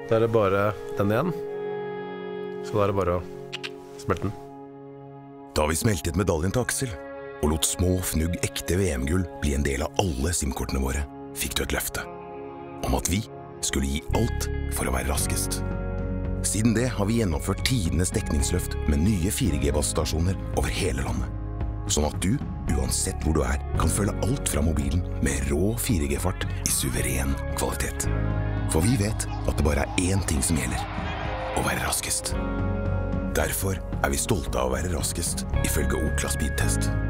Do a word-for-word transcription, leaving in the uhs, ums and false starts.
Da er det bare den igjen. Så da er det bare å smelte den. Da har vi smeltet medaljen til Aksel, og lot små fnugg ekte V M-gull bli en del av alle SIM-kortene våre, fikk du et løfte om at vi skulle gi alt for å være raskest. Siden det har vi gjennomført tidenes dekningsløft med nye fire G-bassstasjoner over hele landet. Sånn at du, uansett hvor du er, kan følge alt fra mobilen med rå fire G-fart i suveren kvalitet. For vi vet at det bare er én ting som gjelder: å være raskest. Derfor er vi stolte av å være raskest, ifølge Ookla Speedtest.